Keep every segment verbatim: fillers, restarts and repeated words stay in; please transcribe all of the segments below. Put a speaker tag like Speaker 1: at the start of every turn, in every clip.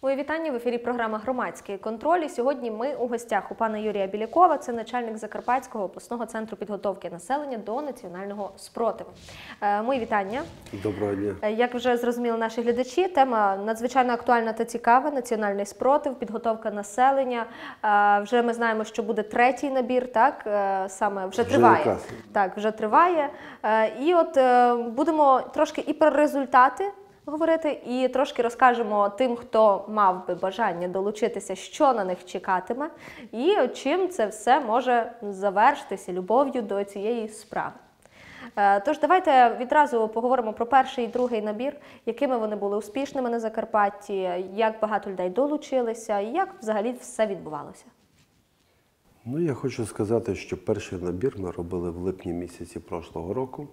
Speaker 1: Мої вітання, в ефірі програма «Громадський контроль». І сьогодні ми у гостях у пана Юрія Білякова, це начальник Закарпатського обласного центру підготовки населення до національного спротиву. Мої вітання.
Speaker 2: Доброго дня.
Speaker 1: Як вже зрозуміли наші глядачі, тема надзвичайно актуальна та цікава – національний спротив, підготовка населення. Вже ми знаємо, що буде третій набір, так? Саме вже, вже триває.
Speaker 2: Якраз.
Speaker 1: Так, вже триває. І от будемо трошки і про результати говорити, і трошки розкажемо тим, хто мав би бажання долучитися, що на них чекатиме, і чим це все може завершитися любов'ю до цієї справи. Тож давайте відразу поговоримо про перший і другий набір, якими вони були успішними на Закарпатті, як багато людей долучилися, і як взагалі все відбувалося.
Speaker 2: Ну, я хочу сказати, що перший набір ми робили в липні місяці прошлого року.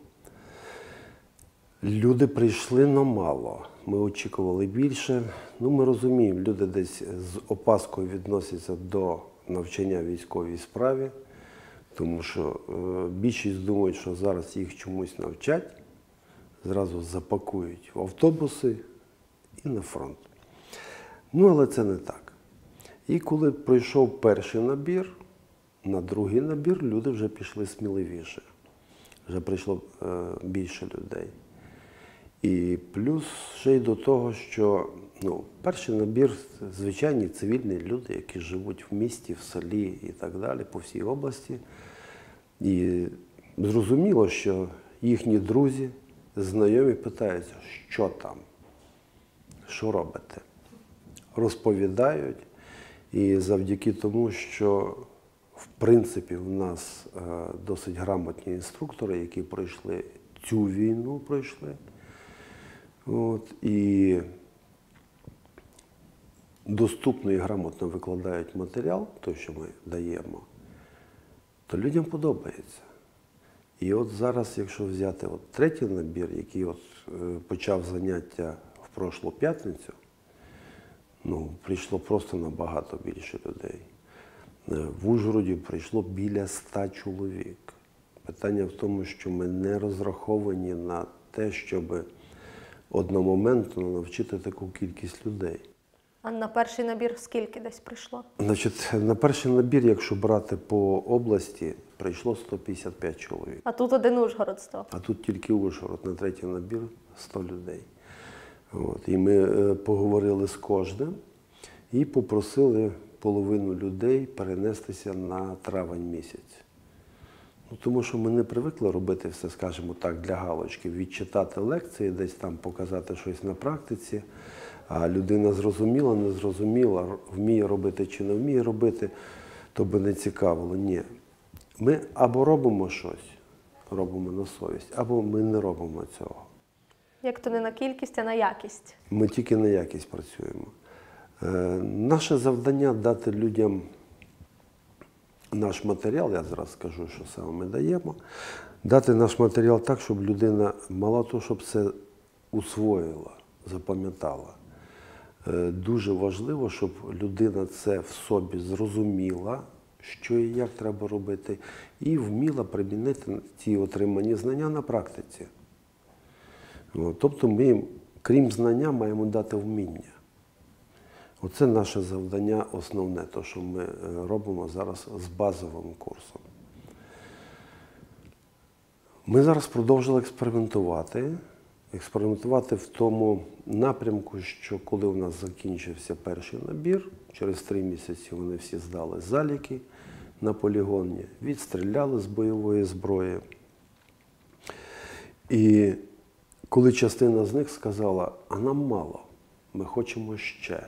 Speaker 2: Люди прийшли, но мало. Ми очікували більше. Ну, ми розуміємо, люди десь з опаскою відносяться до навчання військовій справі, тому що е, більшість думають, що зараз їх чомусь навчать, зразу запакують в автобуси і на фронт. Ну, але це не так. І коли пройшов перший набір, на другий набір люди вже пішли сміливіше. Вже прийшло е, більше людей. І плюс ще й до того, що ну, перший набір – звичайні цивільні люди, які живуть в місті, в селі і так далі, по всій області. І зрозуміло, що їхні друзі, знайомі питаються, що там, що робите. Розповідають. І завдяки тому, що в принципі в нас е, досить грамотні інструктори, які пройшли цю війну, пройшли. От, і доступно і грамотно викладають матеріал, той, що ми даємо, то людям подобається. І от зараз, якщо взяти от третій набір, який от, е, почав заняття в прошлу п'ятницю, ну, прийшло просто набагато більше людей. В Ужгороді прийшло біля ста чоловік. Питання в тому, що ми не розраховані на те, щоб одномоментно навчити таку кількість людей.
Speaker 1: А на перший набір скільки десь прийшло?
Speaker 2: Значить, на перший набір, якщо брати по області, прийшло сто п'ятдесят п'ять чоловік.
Speaker 1: А тут один Ужгород сто.
Speaker 2: А тут тільки Ужгород, на третій набір сто людей. От. І ми е, поговорили з кожним і попросили половину людей перенестися на травень місяць. Ну, тому що ми не привикли робити все, скажімо так, для галочки, відчитати лекції, десь там показати щось на практиці, а людина зрозуміла, не зрозуміла, вміє робити чи не вміє робити, то би не цікавило. Ні. Ми або робимо щось, робимо на совість, або ми не робимо цього.
Speaker 1: Як то не на кількість, а на якість.
Speaker 2: Ми тільки на якість працюємо. Е, наше завдання – дати людям наш матеріал, я зараз скажу, що саме ми даємо, дати наш матеріал так, щоб людина мало того, щоб це усвоїла, запам'ятала. Е, дуже важливо, щоб людина це в собі зрозуміла, що і як треба робити, і вміла примінити ті отримані знання на практиці. От, тобто ми, крім знання, маємо дати вміння. Оце наше завдання основне, те, що ми робимо зараз з базовим курсом. Ми зараз продовжили експериментувати. Експериментувати в тому напрямку, що коли у нас закінчився перший набір, через три місяці вони всі здали заліки на полігоні, відстріляли з бойової зброї. І коли частина з них сказала, а нам мало, ми хочемо ще.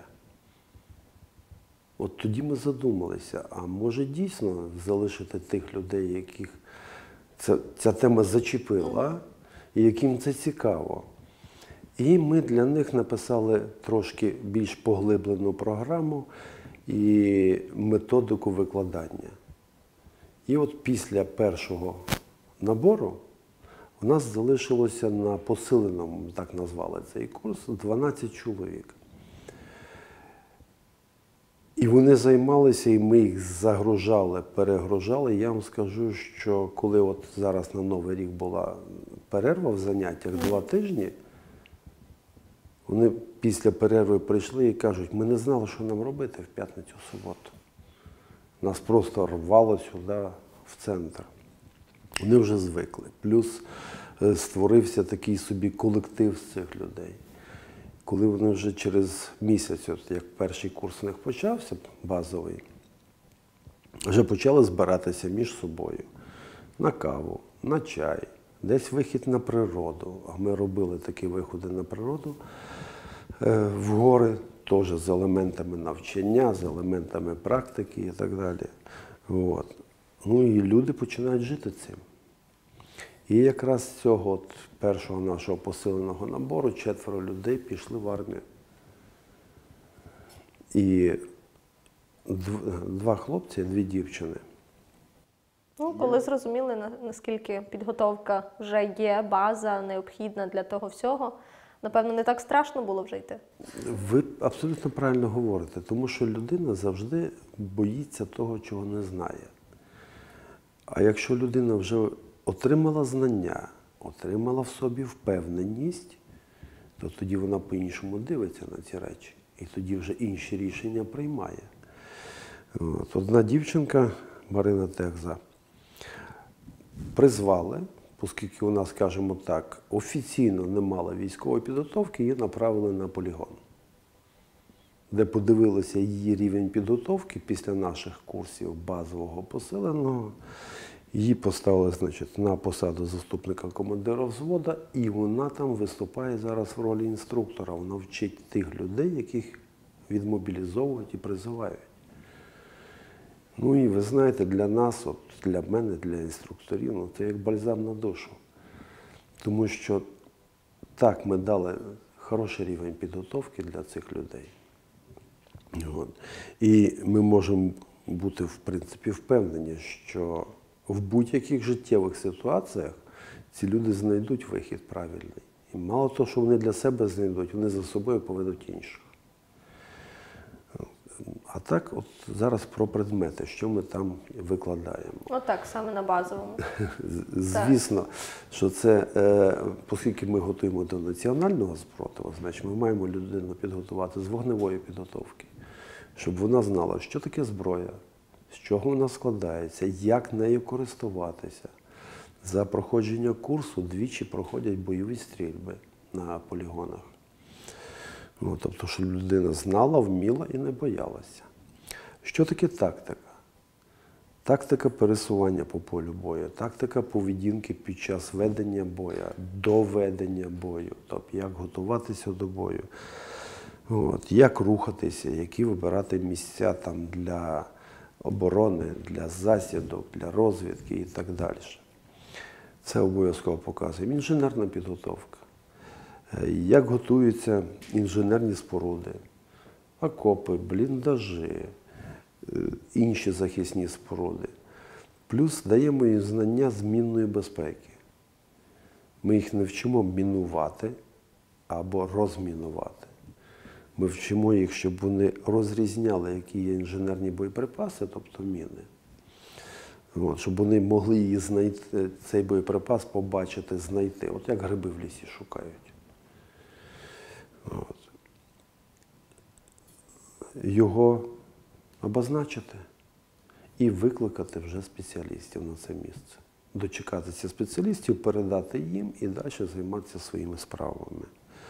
Speaker 2: От тоді ми задумалися, а може дійсно залишити тих людей, яких ця, ця тема зачепила, і яким це цікаво. І ми для них написали трошки більш поглиблену програму і методику викладання. І от після першого набору у нас залишилося на посиленому, так назвали цей курс, дванадцять чоловік. І вони займалися, і ми їх загружали, перегружали. Я вам скажу, що коли от зараз на Новий рік була перерва в заняттях, два тижні, вони після перерви прийшли і кажуть, ми не знали, що нам робити в п'ятницю-суботу. Нас просто рвало сюди, в центр. Вони вже звикли. Плюс е, створився такий собі колектив з цих людей. Коли вони вже через місяць, от як перший курс у них почався, базовий, вже почали збиратися між собою на каву, на чай, десь вихід на природу. А ми робили такі виходи на природу е, в гори, теж з елементами навчання, з елементами практики і так далі. От. Ну і люди починають жити цим. І якраз з цього от першого нашого посиленого набору четверо людей пішли в армію. І два хлопці, дві дівчини.
Speaker 1: Ну, коли зрозуміли, на- наскільки підготовка вже є, база необхідна для того всього, напевно, не так страшно було вже йти.
Speaker 2: Ви абсолютно правильно говорите, тому що людина завжди боїться того, чого не знає. А якщо людина вже отримала знання, отримала в собі впевненість, то тоді вона по-іншому дивиться на ці речі. І тоді вже інші рішення приймає. От. Одна дівчинка, Марина Текза, призвали, оскільки вона, скажімо так, офіційно не мала військової підготовки, її направили на полігон, де подивилися її рівень підготовки після наших курсів базового посиленого. Її поставили, значить, на посаду заступника командира взводу, і вона там виступає зараз в ролі інструктора. Вона вчить тих людей, яких відмобілізовують і призивають. Ну і ви знаєте, для нас, от для мене, для інструкторів, ну, це як бальзам на душу. Тому що так, ми дали хороший рівень підготовки для цих людей. От. І ми можемо бути, в принципі, впевнені, що в будь-яких життєвих ситуаціях ці люди знайдуть вихід правильний. І мало того, що вони для себе знайдуть, вони за собою поведуть інших. А так, от зараз про предмети, що ми там викладаємо.
Speaker 1: Отак, саме на базовому.
Speaker 2: Звісно, що це, е, оскільки ми готуємо до національного спротиву, значить ми маємо людину підготувати з вогневої підготовки, щоб вона знала, що таке зброя, з чого вона складається, як нею користуватися. За проходження курсу двічі проходять бойові стрільби на полігонах. Ну, тобто, щоб людина знала, вміла і не боялася. Що таке тактика? Тактика пересування по полю бою, тактика поведінки під час ведення бою, до ведення бою, тобто як готуватися до бою, от, як рухатися, які вибирати місця там, для оборони, для засідок, для розвідки і так далі. Це обов'язково показує. Інженерна підготовка. Як готуються інженерні споруди, окопи, бліндажі, інші захисні споруди. Плюс даємо їм знання з мінної безпеки. Ми їх не вчимо мінувати або розмінувати. Ми вчимо їх, щоб вони розрізняли, які є інженерні боєприпаси, тобто міни. От, щоб вони могли її знайти, цей боєприпас побачити, знайти. От як гриби в лісі шукають. От. Його обозначити і викликати вже спеціалістів на це місце. Дочекатися спеціалістів, передати їм і далі займатися своїми справами.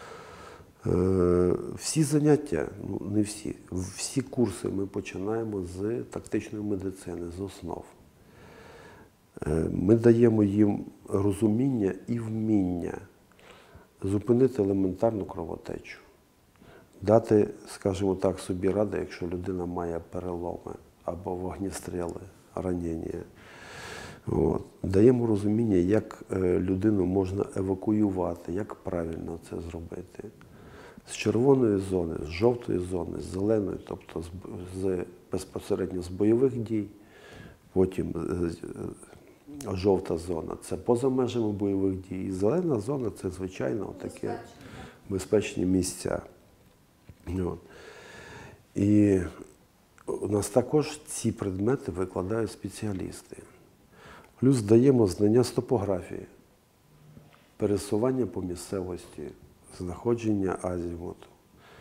Speaker 2: Е, всі заняття, ну не всі, всі курси ми починаємо з тактичної медицини, з основ. Е, ми даємо їм розуміння і вміння зупинити елементарну кровотечу, дати, скажімо так, собі ради, якщо людина має переломи або вогнестріли, ранення. От. Даємо розуміння, як людину можна евакуювати, як правильно це зробити. З червоної зони, з жовтої зони, з зеленої, тобто з, з, безпосередньо з бойових дій, потім жовта зона – це поза межами бойових дій. І зелена зона – це, звичайно, такі безпечні місця. От. І у нас також ці предмети викладають спеціалісти. Плюс даємо знання з топографії, пересування по місцевості, знаходження азімуту.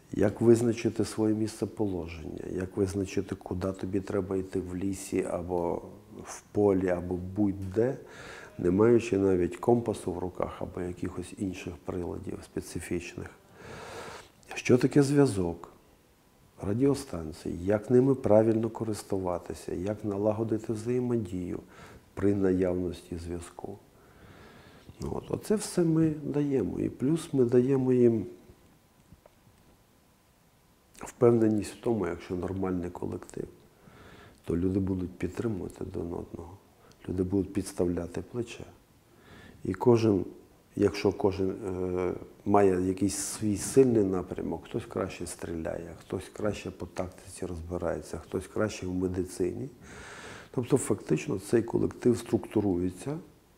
Speaker 2: як визначити своє місцеположення, як визначити, куди тобі треба йти в лісі або в полі, або будь-де, не маючи навіть компасу в руках або якихось інших приладів специфічних. Що таке зв'язок? Радіостанції, як ними правильно користуватися, як налагодити взаємодію при наявності зв'язку. От, оце все ми даємо. І плюс ми даємо їм впевненість в тому, якщо нормальний колектив, то люди будуть підтримувати один одного, люди будуть підставляти плече. І кожен, якщо кожен е, має якийсь свій сильний напрямок, хтось краще стріляє, хтось краще по тактиці розбирається, хтось краще в медицині. Тобто фактично цей колектив структурується,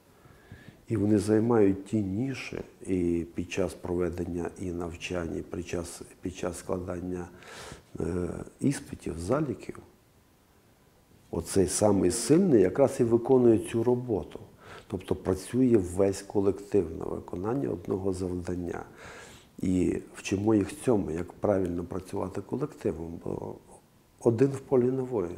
Speaker 2: і вони займають ті ніші і під час проведення і навчань, і під час, під час складання е, іспитів, заліків. Оцей самий сильний якраз і виконує цю роботу. Тобто працює весь колектив на виконання одного завдання. І вчимо їх цьому, як правильно працювати колективом, бо один в полі не воїн.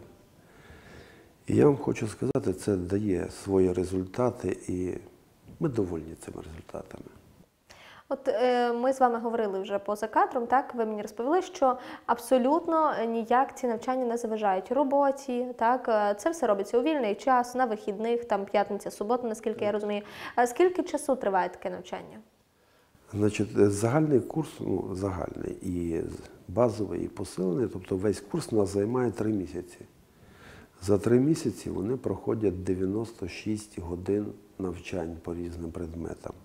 Speaker 2: І я вам хочу сказати, це дає свої результати, і ми довольні цими результатами.
Speaker 1: От е, ми з вами говорили вже поза кадром, так? Ви мені розповіли, що абсолютно ніяк ці навчання не заважають роботі, так? Е, Це все робиться у вільний час, на вихідних, там п'ятниця, субота, наскільки я розумію. А скільки часу триває таке навчання?
Speaker 2: Значить, загальний курс, ну, загальний, і базовий, і посилений, тобто весь курс у нас займає три місяці. За три місяці вони проходять дев'яносто шість годин навчань по різним предметам.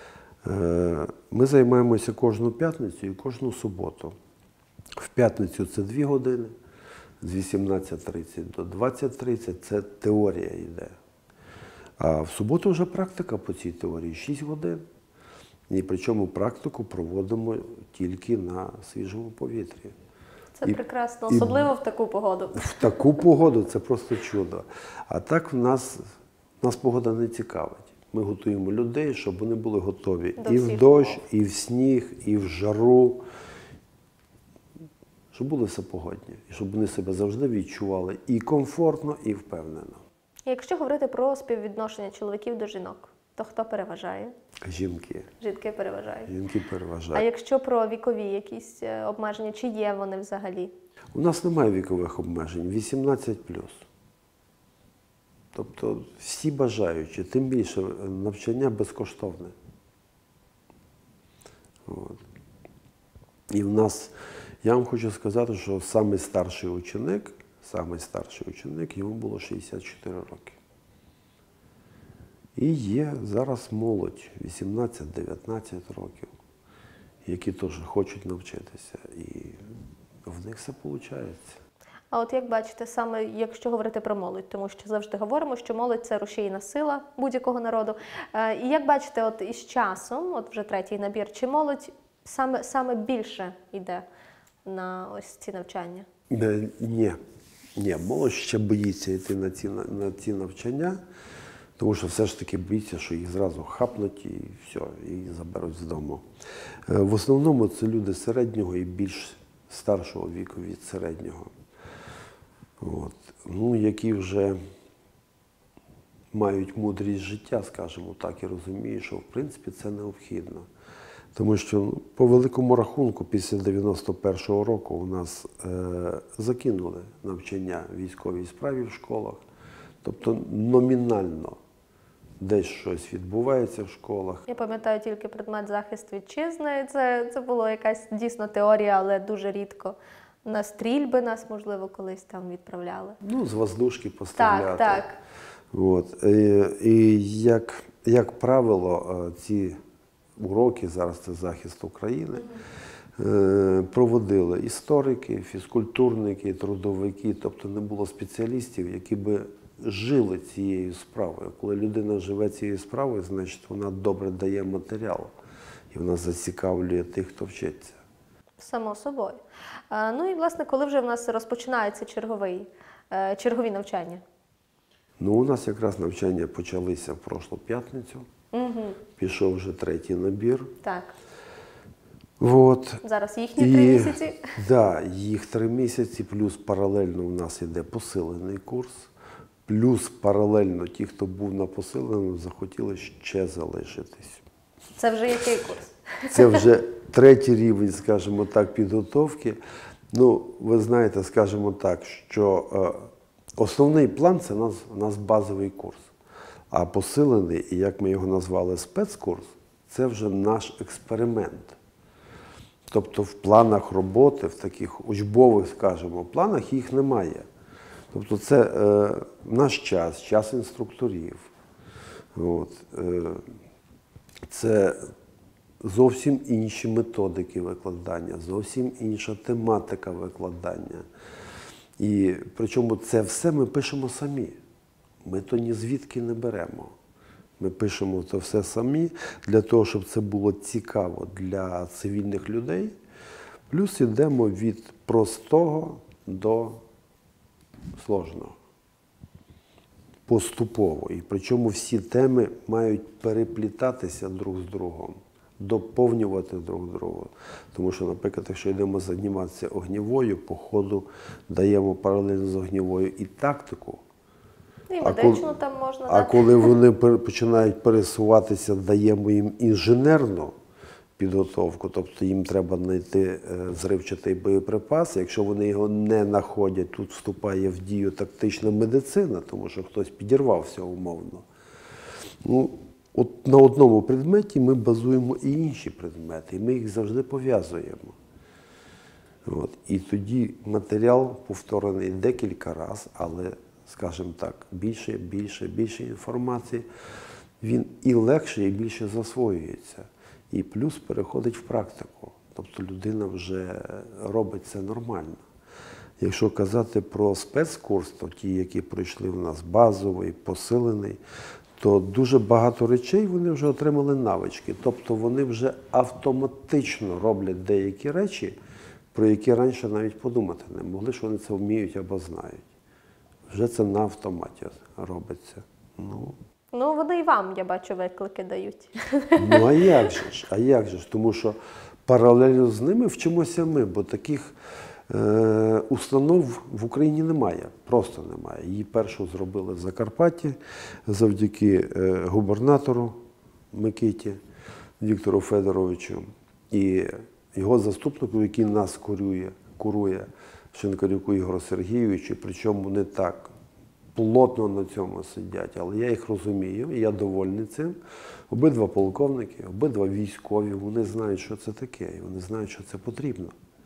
Speaker 2: Ми займаємося кожну п'ятницю і кожну суботу. В п'ятницю це дві години, з вісімнадцять тридцять до двадцять тридцять це теорія йде. А в суботу вже практика по цій теорії шість годин. І причому практику проводимо тільки на свіжому повітрі.
Speaker 1: Це
Speaker 2: І,
Speaker 1: прекрасно,
Speaker 2: і
Speaker 1: особливо в таку погоду.
Speaker 2: В таку погоду це просто чудо. А так в нас, нас погода не цікавить. Ми готуємо людей, щоб вони були готові
Speaker 1: До
Speaker 2: і
Speaker 1: всіх
Speaker 2: в дощ,
Speaker 1: умов.
Speaker 2: і в сніг, і в жару. Щоб були все погодні. І щоб вони себе завжди відчували і комфортно, і впевнено.
Speaker 1: Якщо говорити про співвідношення чоловіків до жінок, то хто переважає?
Speaker 2: Жінки.
Speaker 1: Жінки переважають.
Speaker 2: Жінки
Speaker 1: А
Speaker 2: переважають.
Speaker 1: якщо про вікові якісь е, обмеження, чи є вони взагалі?
Speaker 2: У нас немає вікових обмежень, вісімнадцять плюс. Тобто всі бажаючі, тим більше навчання безкоштовне. От. І в нас, я вам хочу сказати, що самий старший ученик, самий старший ученик, йому було шістдесят чотири роки. І є зараз молодь, вісімнадцять-дев'ятнадцять років, які теж хочуть навчитися. І в них все виходить.
Speaker 1: А от як бачите, саме якщо говорити про молодь, тому що завжди говоримо, що молодь – це рушійна сила будь-якого народу. Е, І як бачите, от із часом, от вже третій набір, чи молодь саме, саме більше йде на ось ці навчання?
Speaker 2: Е, Ні, ні, молодь ще боїться йти на ці, на, на ці навчання, тому що все ж таки боїться, що їх зразу хапнуть і все, і заберуть з дому. Е, В основному це люди середнього і більш старшого віку від середнього. От. Ну, які вже мають мудрість життя, скажімо так, і розуміють, що в принципі це необхідно. Тому що ну, по великому рахунку після дев'яносто першого року у нас е, закинули навчання військовій справі в школах. Тобто номінально десь щось відбувається в школах.
Speaker 1: Я пам'ятаю тільки предмет захист вітчизни. Це, це була якась дійсно теорія, але дуже рідко. На стрільби нас, можливо, колись там відправляли.
Speaker 2: Ну, з воздушки постріляти.
Speaker 1: Так, так.
Speaker 2: От. І, і як, як правило, ці уроки, зараз це захист України, е, проводили історики, фізкультурники, трудовики, тобто не було спеціалістів, які би жили цією справою. Коли людина живе цією справою, значить вона добре дає матеріал, і вона зацікавлює тих, хто вчиться.
Speaker 1: Само собою. Е, Ну і, власне, коли вже в нас розпочинається черговий, е, чергові навчання?
Speaker 2: Ну, у нас якраз навчання почалися в прошлу п'ятницю.
Speaker 1: Угу.
Speaker 2: Пішов вже третій набір.
Speaker 1: Так.
Speaker 2: От.
Speaker 1: Зараз їхні три місяці.
Speaker 2: Да, їх три місяці, плюс паралельно у нас йде посилений курс, плюс паралельно ті, хто був на посиленому, захотіли ще залишитись.
Speaker 1: Це вже який курс?
Speaker 2: Це вже третій рівень, скажімо так, підготовки. Ну, ви знаєте, скажімо так, що е, основний план – це у нас, у нас базовий курс. А посилений, і як ми його назвали, спецкурс – це вже наш експеримент. Тобто в планах роботи, в таких учбових, скажімо, планах їх немає. Тобто це е, наш час, час інструкторів. От, е, це зовсім інші методики викладання, зовсім інша тематика викладання. І причому це все ми пишемо самі. Ми то ні звідки не беремо. Ми пишемо це все самі для того, щоб це було цікаво для цивільних людей. Плюс йдемо від простого до сложного. Поступово. І причому всі теми мають переплітатися друг з другом, доповнювати друг друга. Тому що, наприклад, якщо йдемо займатися огнівою, по ходу даємо паралельно з огнівою і тактику.
Speaker 1: І медичну там можна
Speaker 2: А
Speaker 1: дати.
Speaker 2: коли вони починають пересуватися, даємо їм інженерну підготовку, тобто їм треба знайти зривчатий боєприпас. Якщо вони його не знаходять, тут вступає в дію тактична медицина, тому що хтось підірвався умовно. Ну, от на одному предметі ми базуємо і інші предмети, і ми їх завжди пов'язуємо. От. І тоді матеріал повторений декілька разів, але, скажімо так, більше, більше, більше інформації, він і легше, і більше засвоюється. І плюс переходить в практику. Тобто людина вже робить це нормально. Якщо казати про спецкурс, то ті, які пройшли в нас базовий, посилений, то дуже багато речей вони вже отримали навички. Тобто вони вже автоматично роблять деякі речі, про які раніше навіть подумати не могли, що вони це вміють або знають. Вже це на автоматі робиться. Ну,
Speaker 1: Ну, вони і вам, я бачу, виклики дають.
Speaker 2: ну а як же ж? А як же ж? Тому що паралельно з ними вчимося ми, бо таких е, установ в Україні немає, просто немає. Її першу зробили в Закарпатті завдяки е, губернатору Микиті Віктору Федоровичу і його заступнику, який нас курує, курує Шинкарюку Ігору Сергійовичу, причому вони так плотно на цьому сидять, але я їх розумію, і я довольний цим. Обидва полковники, обидва військові, вони знають, що це таке, і вони знають, що це потрібно.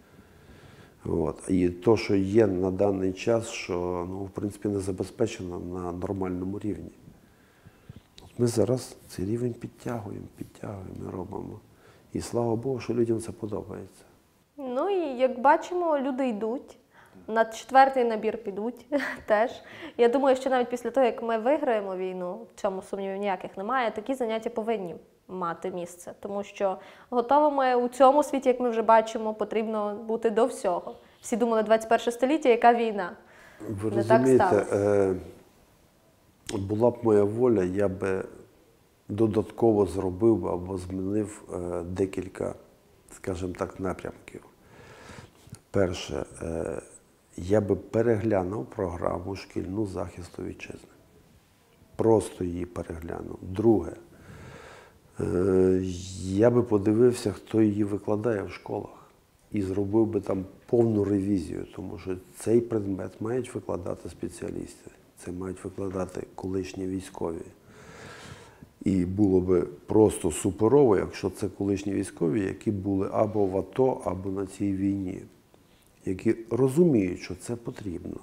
Speaker 2: От. І те, що є на даний час, що, ну, в принципі, не забезпечено на нормальному рівні. От ми зараз цей рівень підтягуємо, підтягуємо, робимо. І слава Богу, що людям це подобається.
Speaker 1: Ну і як бачимо, люди йдуть. На четвертий набір підуть теж. Я думаю, що навіть після того, як ми виграємо війну, в цьому сумнівів ніяких немає, такі заняття повинні мати місце. Тому що готовими у цьому світі, як ми вже бачимо, потрібно бути до всього. Всі думали, двадцять перше століття, яка війна?
Speaker 2: Ви
Speaker 1: Не так
Speaker 2: розумієте,
Speaker 1: сталося.
Speaker 2: е, була б моя воля, я би додатково зробив би або змінив е, декілька, скажімо так, напрямків. Перше, е, я би переглянув програму шкільну захисту вітчизни. Просто її переглянув. Друге, е, я би подивився, хто її викладає в школах. І зробив би там повну ревізію, тому що цей предмет мають викладати спеціалісти. Це мають викладати колишні військові. І було би просто суперово, якщо це колишні військові, які були або в АТО, або на цій війні, які розуміють, що це потрібно.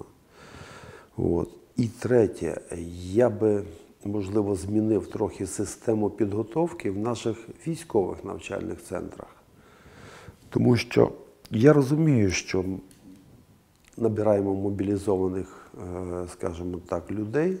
Speaker 2: От. І третє, я би, можливо, змінив трохи систему підготовки в наших військових навчальних центрах. Тому що я розумію, що набираємо мобілізованих, скажімо так, людей.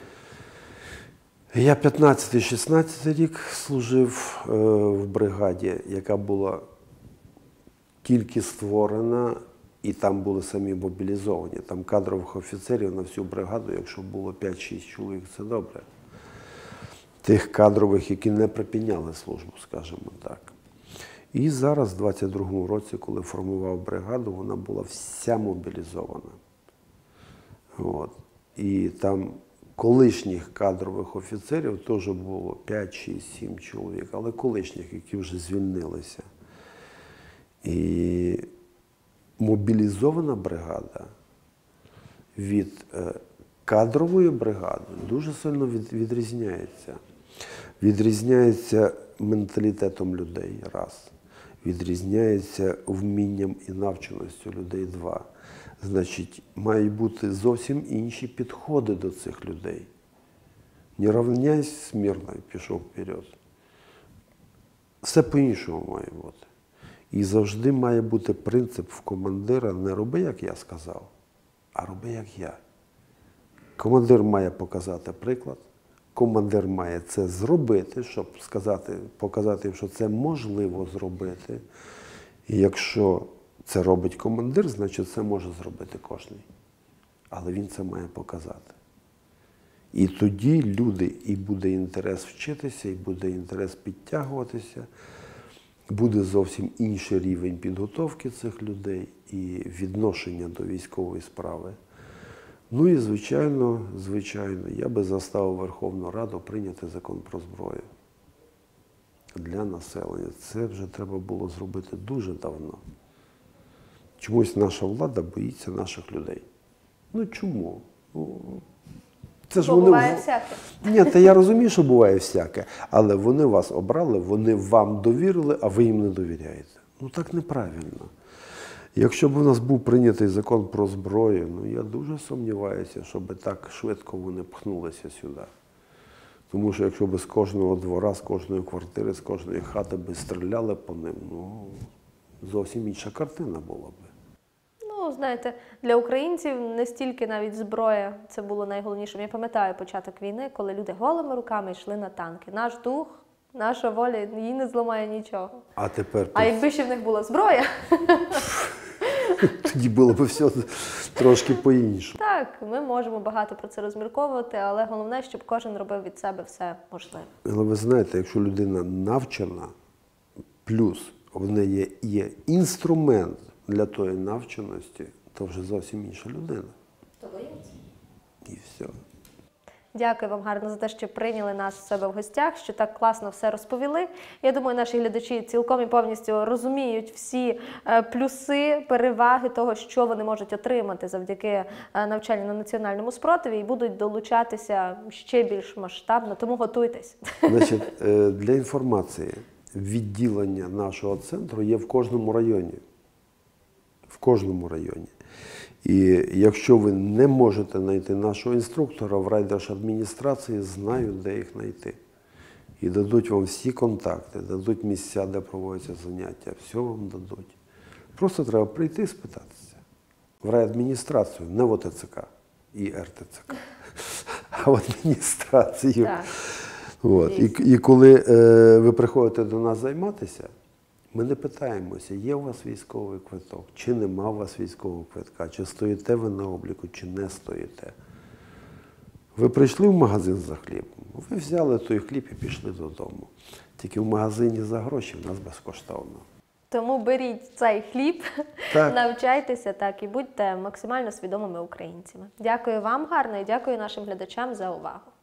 Speaker 2: Я п'ятнадцятий-шістнадцятий рік служив в бригаді, яка була тільки створена, і там були самі мобілізовані. Там кадрових офіцерів на всю бригаду, якщо було п'ять-шість чоловік, це добре. Тих кадрових, які не припиняли службу, скажімо так. І зараз, в двадцять другому році, коли формував бригаду, вона була вся мобілізована. От. І там колишніх кадрових офіцерів теж було п'ять, шість, сім чоловік, але колишніх, які вже звільнилися. І мобілізована бригада від е, кадрової бригади дуже сильно від, відрізняється. Відрізняється менталітетом людей, раз. Відрізняється вмінням і навченістю людей, два. Значить, мають бути зовсім інші підходи до цих людей. Не равняйся смирно і пішов вперед. Все по-іншому має бути. І завжди має бути принцип в командира: не роби, як я сказав, а роби, як я. Командир має показати приклад, командир має це зробити, щоб сказати, показати, що це можливо зробити. І якщо це робить командир, значить це може зробити кожен. Але він це має показати. І тоді люди, і буде інтерес вчитися, і буде інтерес підтягуватися, буде зовсім інший рівень підготовки цих людей і відношення до військової справи. Ну і, звичайно, звичайно, я би заставив Верховну Раду прийняти закон про зброю для населення. Це вже треба було зробити дуже давно. Чомусь наша влада боїться наших людей. Ну чому? Ну, це ж
Speaker 1: Бо
Speaker 2: вони...
Speaker 1: буває всяке.
Speaker 2: Ні, та я розумію, що буває всяке, але вони вас обрали, вони вам довірили, а ви їм не довіряєте. Ну так неправильно. Якщо б у нас був прийнятий закон про зброю, ну я дуже сумніваюся, щоб так швидко вони пхнулися сюди. Тому що якщо б з кожного двора, з кожної квартири, з кожної хати би стріляли по ним, ну зовсім інша картина була б.
Speaker 1: Ну, знаєте, для українців не стільки навіть зброя, це було найголовнішим. Я пам'ятаю початок війни, коли люди голими руками йшли на танки. Наш дух, наша воля, її не зламає нічого.
Speaker 2: А тепер...
Speaker 1: А якби ще в них була зброя...
Speaker 2: Тоді було б все трошки по-іншому.
Speaker 1: Так, ми можемо багато про це розмірковувати, але головне, щоб кожен робив від себе все можливе.
Speaker 2: Але ви знаєте, якщо людина навчена, плюс в неї є інструмент для тої навченості, то вже зовсім інша людина.
Speaker 1: То боїться.
Speaker 2: І все.
Speaker 1: Дякую вам гарно за те, що прийняли нас в себе в гостях, що так класно все розповіли. Я думаю, наші глядачі цілком і повністю розуміють всі плюси, переваги того, що вони можуть отримати завдяки навчанню на національному спротиві і будуть долучатися ще більш масштабно, тому готуйтесь.
Speaker 2: Значить, для інформації, відділення нашого центру є в кожному районі. В кожному районі. І якщо ви не можете знайти нашого інструктора, в райдержадміністрації знають, де їх знайти. І дадуть вам всі контакти, дадуть місця, де проводяться заняття, все вам дадуть. Просто треба прийти і спитатися. В райадміністрацію, не в О Те Це Ка і Ер Те Це Ка, а в адміністрацію.
Speaker 1: Так.
Speaker 2: От. І, і коли е, ви приходите до нас займатися, ми не питаємося, є у вас військовий квиток, чи нема у вас військового квитка, чи стоїте ви на обліку, чи не стоїте. Ви прийшли в магазин за хлібом, ви взяли той хліб і пішли додому. Тільки в магазині за гроші в нас безкоштовно.
Speaker 1: Тому беріть цей хліб,
Speaker 2: Так.
Speaker 1: навчайтеся так і будьте максимально свідомими українцями. Дякую вам гарно і дякую нашим глядачам за увагу.